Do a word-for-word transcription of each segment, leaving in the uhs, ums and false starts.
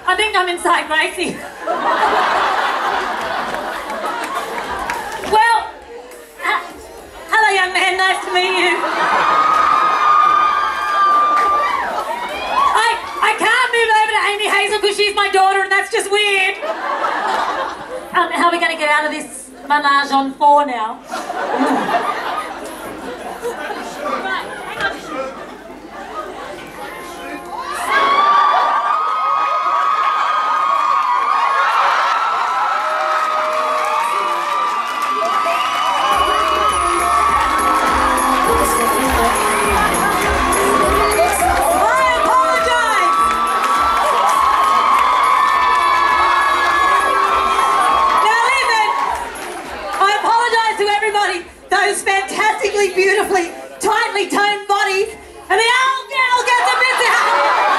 I think I'm inside Gracie. Well, uh, hello young man, nice to meet you. I, I can't move over to Amy Hazel because she's my daughter and that's just weird. Um, how are we going to get out of this Ménage on four now? Beautifully, tightly toned bodies, and the old girl gets a bit out.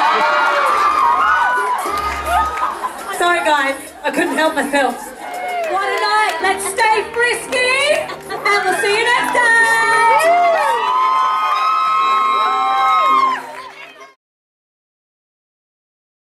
Sorry guys, I couldn't help myself. What a night, let's stay frisky, and we'll see you next time.